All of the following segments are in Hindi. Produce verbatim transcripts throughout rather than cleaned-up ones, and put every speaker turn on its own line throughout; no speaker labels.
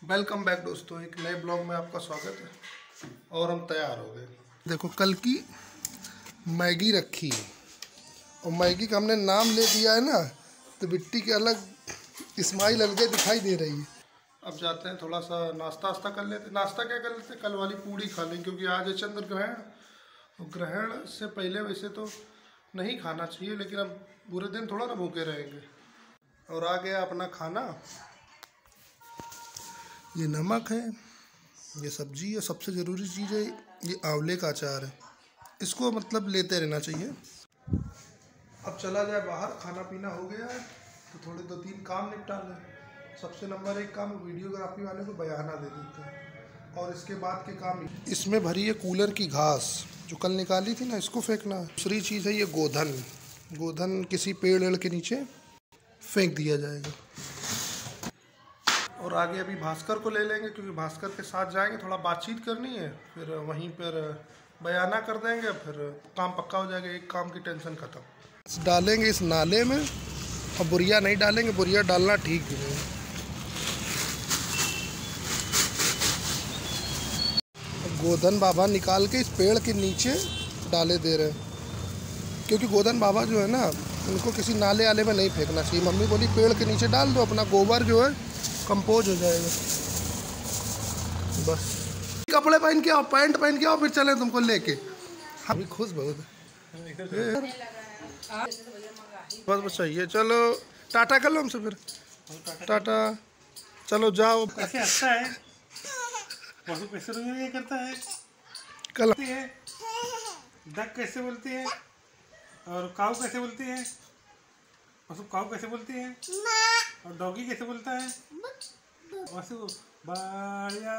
वेलकम बैक दोस्तों, एक नए ब्लॉग में आपका स्वागत है। और हम तैयार हो गए। देखो कल की मैगी रखी है और मैगी का हमने नाम ले दिया है ना, तो बिट्टी के अलग स्माइल अलग दिखाई दे रही है। अब जाते हैं थोड़ा सा नाश्ता वास्ता कर लेते। नाश्ता क्या कर लेते, कल वाली पूड़ी खा लें क्योंकि आज है चंद्र ग्रहण। और ग्रहण से पहले वैसे तो नहीं खाना चाहिए, लेकिन अब पूरे दिन थोड़ा ना भूखे रहेंगे। और आ गया अपना खाना। ये नमक है, ये सब्जी है, सबसे ज़रूरी चीज़ है ये आंवले का अचार है। इसको मतलब लेते रहना चाहिए। अब चला जाए बाहर, खाना पीना हो गया है तो थोड़े दो तीन काम निपटा लें। सबसे नंबर एक काम वीडियोग्राफी वाले को बयाना दे देते हैं। और इसके बाद के काम, इसमें भरी है कूलर की घास जो कल निकाली थी ना, इसको फेंकना है। दूसरी चीज़ है ये गोधन। गोधन किसी पेड़ वेड़ के नीचे फेंक दिया जाएगा। और आगे अभी भास्कर को ले लेंगे क्योंकि भास्कर के साथ जाएंगे, थोड़ा बातचीत करनी है, फिर वहीं पर बयाना कर देंगे, फिर काम पक्का हो जाएगा। एक काम की टेंशन खत्म। डालेंगे इस नाले में और बुरिया नहीं डालेंगे, बुरिया डालना ठीक भी नहीं। गोधन बाबा निकाल के इस पेड़ के नीचे डाले दे रहे हैं क्योंकि गोधन बाबा जो है ना, उनको किसी नाले आले में नहीं फेंकना चाहिए। मम्मी बोली पेड़ के नीचे डाल दो, अपना गोबर जो है कंपोज हो जाएगा। बस कपड़े पहन के आओ, पैंट पहन के आओ, फिर चले तुमको लेके। अभी खुश बहुत है। बस बस चाहिए। चलो टाटा कर लो हमसे, फिर टाटा। चलो जाओ।
कैसे हंसता है, पशु कैसे रोने करता है,
कल
है डक कैसे बोलती है, और काऊ कैसे बोलती है, पशु काऊ कैसे बोलती है, और डॉगी कैसे बोलता है, पशु बढ़िया।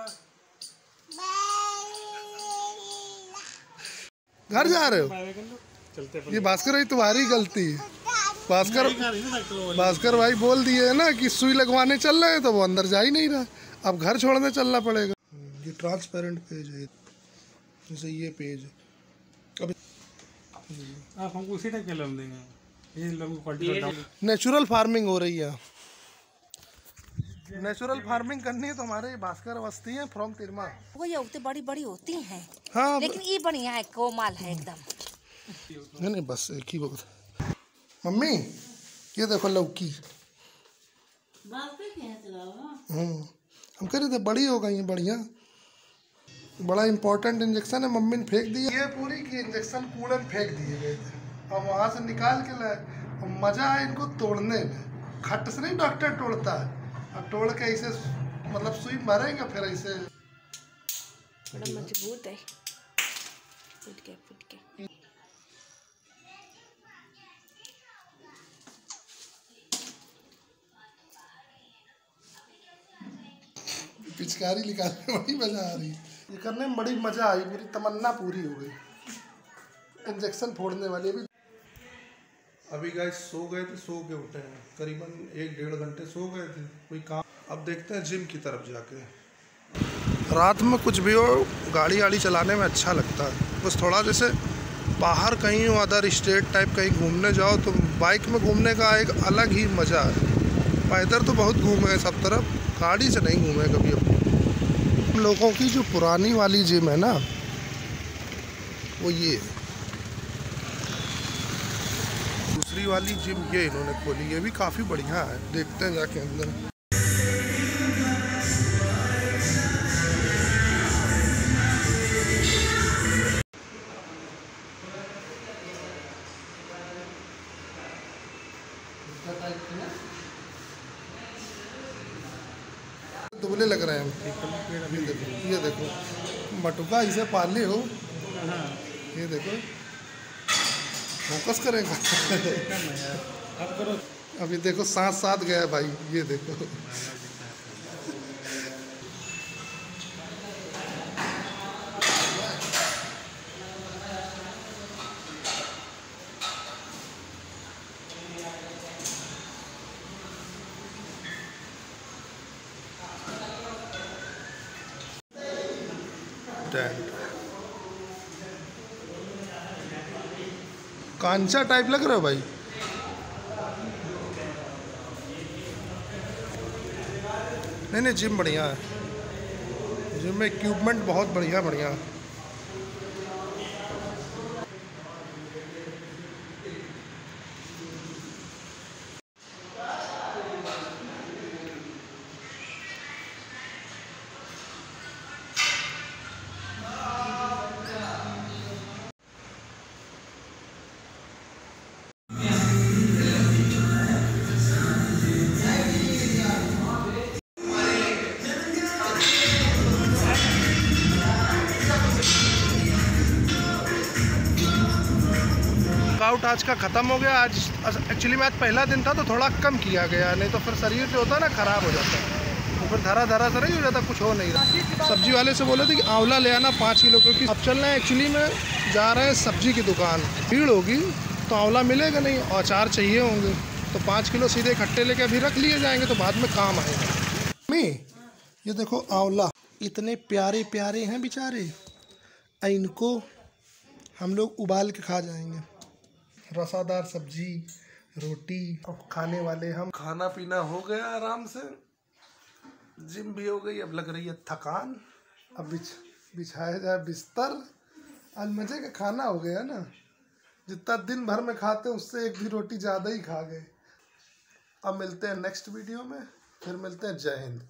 घर जा रहे हो?
चलते
ये भास्कर भाई तुम्हारी गलती है। भास्कर भास्कर भाई बोल दिए है ना कि सुई लगवाने चल रहे हैं, तो वो अंदर जा ही नहीं रहा। अब घर छोड़ने चलना पड़ेगा। ये ट्रांसपेरेंट पेज है, जैसे ये पेज है। अभी
आप हमको उसी टाइप के लोन देंगे। ये लोन क्वालिटी
नेचुरल फार्मिंग हो रही है। नेचुरल फार्मिंग करनी है तो हमारे भास्कर अवस्थी है फ्रॉम तिरमा।
वो ये उतनी बड़ी बड़ी होती हैं,
हाँ,
लेकिन ये बढ़िया है, कोमल है एकदम।
नहीं नहीं बस एक ही बहुत। मम्मी ये देखो लौकी। हम्म हम कह रहे थे बड़ी हो गई है, बढ़िया। बड़ा इंपॉर्टेंट इंजेक्शन है, मम्मी ने फेंक दिया। ये पूरी की इंजेक्शन कूड़े में फेंक दिए गए थे, अब वहाँ से निकाल के लाए। मज़ा है इनको तोड़ने में। खट से नहीं डॉक्टर तोड़ता है, अब तोड़ के ऐसे मतलब सुई मारेंगे, फिर ऐसे
बड़ा मजबूत है। फुट के फुट के
पिचकारी निकालने में बड़ी मजा आ रही है। ये करने में बड़ी मजा आई, पूरी तमन्ना पूरी हो गई। इंजेक्शन फोड़ने वाली भी। अभी गाइस सो गए थे, सो के उठे हैं, करीबन एक डेढ़ घंटे सो गए थे, कोई काम। अब देखते हैं जिम की तरफ जाके। रात में कुछ भी हो, गाड़ी वाड़ी चलाने में अच्छा लगता है। बस थोड़ा जैसे बाहर कहीं हो, अदर स्टेट टाइप कहीं घूमने जाओ, तो बाइक में घूमने का एक अलग ही मज़ा है। पैदल तो बहुत घूमे हैं सब तरफ, गाड़ी से नहीं घूमे कभी। हम लोगों की जो पुरानी वाली जिम है ना, वो ये दूसरी वाली जिम ये इन्होंने खोली, ये भी काफ़ी बढ़िया है। देखते हैं जाके अंदर। दुबले लग रहे हैं हम। ये देखो, ये देखो मटुका इसे पाले हो। ये देखो फोकस करेगा।
अब करो।
अभी देखो साथ साथ गया भाई, ये देखो। कांचा टाइप लग रहा है भाई। नहीं नहीं जिम बढ़िया है। जिम में इक्विपमेंट बहुत बढ़िया बढ़िया। वर्कआउट आज का ख़त्म हो गया। आज एक्चुअली में आज पहला दिन था तो थोड़ा कम किया गया, नहीं तो फिर शरीर जो होता है ना ख़राब हो जाता है, तो फिर धरा धरा सा नहीं हो जाता, कुछ हो नहीं रहा। सब्जी वाले से बोले थे कि आंवला ले आना पाँच किलो, क्योंकि अब चल रहे हैं एक्चुअली में जा रहे हैं सब्जी की दुकान, भीड़ होगी तो आंवला मिलेगा नहीं और अचार चाहिए होंगे, तो पाँच किलो सीधे इकट्ठे लेके अभी रख लिए जाएंगे तो बाद में काम आएगा। मम्मी ये देखो आंवला इतने प्यारे प्यारे हैं बेचारे, इनको हम लोग उबाल के खा जाएंगे। रसादार सब्जी रोटी। अब खाने वाले हम, खाना पीना हो गया आराम से, जिम भी हो गई, अब लग रही है थकान। अब बिछ बिछाया जाए बिस्तर। आज मज़े का खाना हो गया ना, जितना दिन भर में खाते उससे एक भी रोटी ज़्यादा ही खा गए। अब मिलते हैं नेक्स्ट वीडियो में, फिर मिलते हैं। जय हिंद।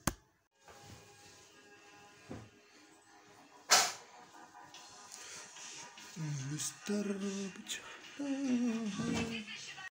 बिस्तर बिछा